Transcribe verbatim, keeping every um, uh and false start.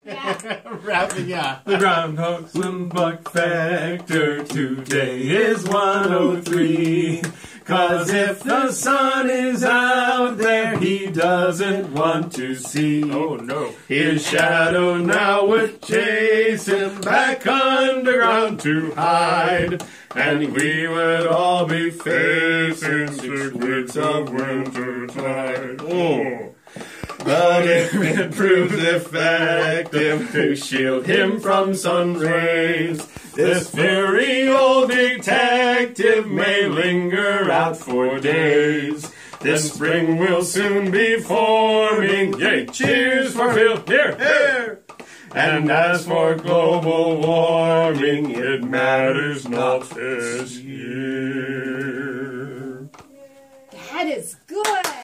Yeah. Wrapping up. The Groundhog Swim Buck Factor today is one oh three. Cause if the sun is out there, he doesn't want to see. Oh no. His shadow now would chase him back underground to hide. And we would all be facing six weeks of winter tide. Oh. But if it proves effective to shield him from sun rays, this very old detective may linger out for days. This spring will soon be forming. Yay! Cheers for Phil! Here! Here! And as for global warming, it matters not this year. That is good.